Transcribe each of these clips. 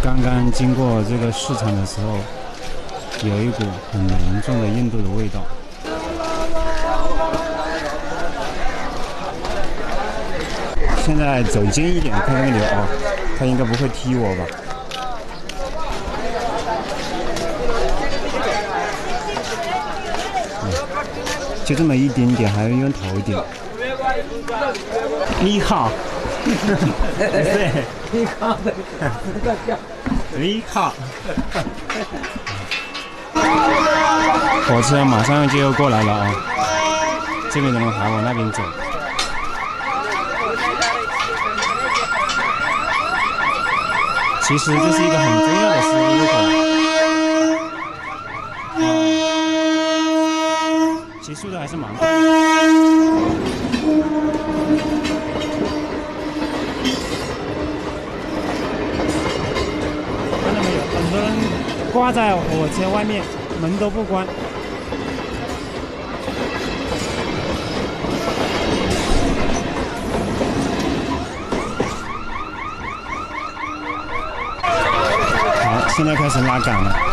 刚刚经过这个市场的时候，有一股很浓重的印度的味道。现在走近一点，看那个牛啊，他应该不会踢我吧？就这么一丁点，还要用头顶。你好，对，你好，你好。火车马上就要过来了啊！这边的人还往那边走。其实这是一个很重要的十字路口。其实速度还是蛮快的。看到没有？很多人挂在火车外面，门都不关。好，现在开始拉杆了。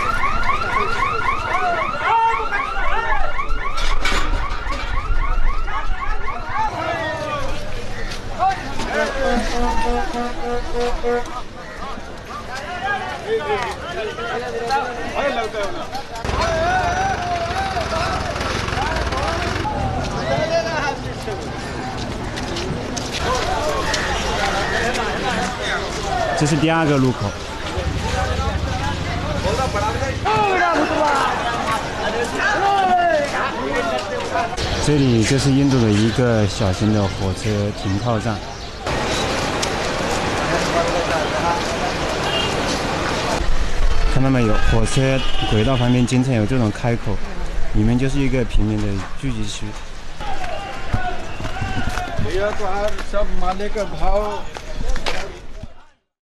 这是第二个路口。这里就是印度的一个小型的火车停靠站。看到没有？火车轨道旁边经常有这种开口，里面就是一个平民的聚集区。